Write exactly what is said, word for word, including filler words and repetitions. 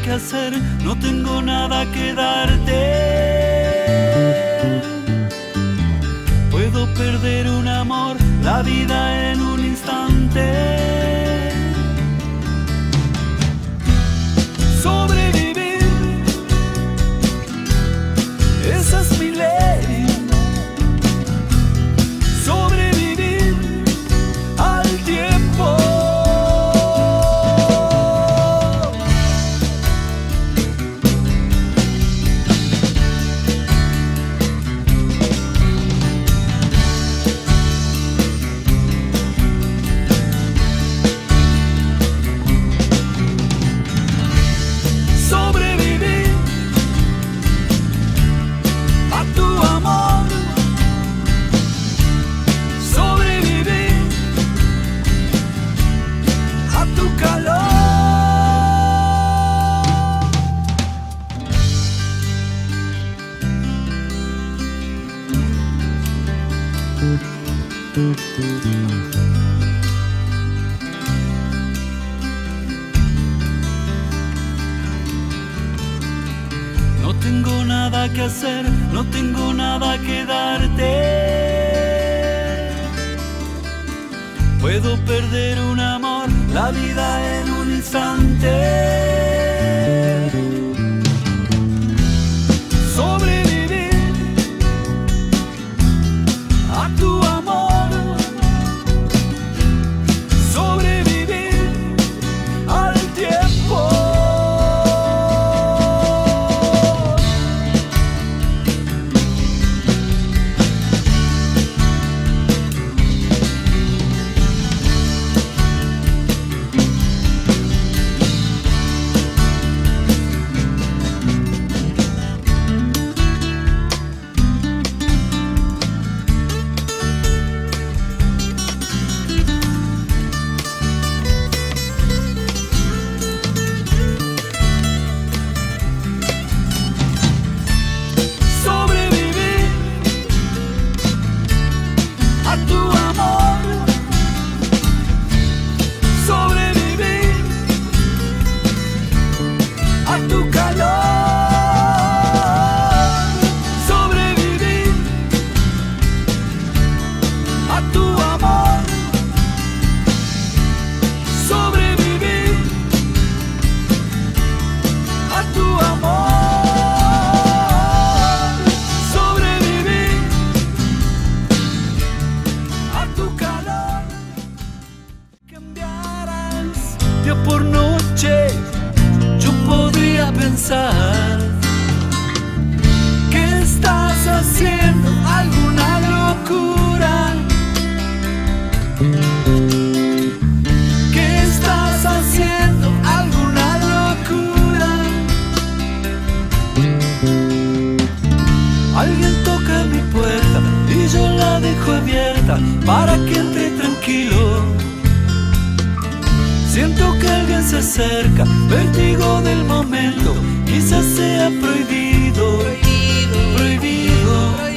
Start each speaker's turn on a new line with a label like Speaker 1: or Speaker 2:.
Speaker 1: que hacer, no tengo nada que darte. Puedo perder un amor, la vida en un instante. Sobrevivir, esa es mi ley. Sobrevivir al tiempo. No tengo nada que hacer, no tengo nada que darte. Puedo perder un amor, la vida en un instante. Sobrevivir a tu amor. Sobrevivir al tiempo. Día por noche yo podría pensar que estás haciendo alguna locura, que estás haciendo alguna locura. Alguien toca mi puerta y yo la dejo abierta para que entre tranquilo. Siento que alguien se acerca, vértigo del momento, quizás sea prohibido, prohibido, prohibido.